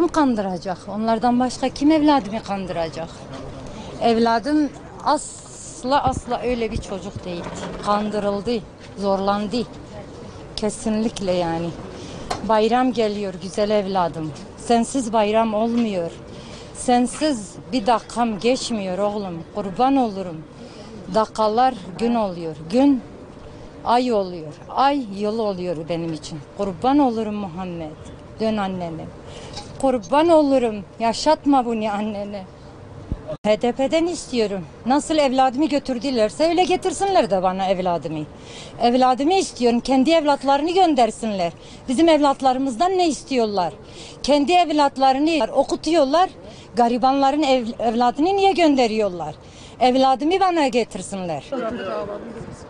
kandıracak? Onlardan başka kim evladımı kandıracak? Evladım asla öyle bir çocuk değil. Kandırıldı, zorlandı. Kesinlikle yani. Bayram geliyor güzel evladım. Sensiz bayram olmuyor. Sensiz bir dakikam geçmiyor oğlum. Kurban olurum. Dakikalar gün oluyor. Gün ay oluyor. Ay yıl oluyor benim için. Kurban olurum Muhammed. Dön annene. Kurban olurum. Yaşatma bunu annene. HDP'den istiyorum. Nasıl evladımı götürdülerse öyle getirsinler de bana evladımı. Evladımı istiyorum. Kendi evlatlarını göndersinler. Bizim evlatlarımızdan ne istiyorlar? Kendi evlatlarını okutuyorlar. Garibanların evladını niye gönderiyorlar? Evladımı bana getirsinler.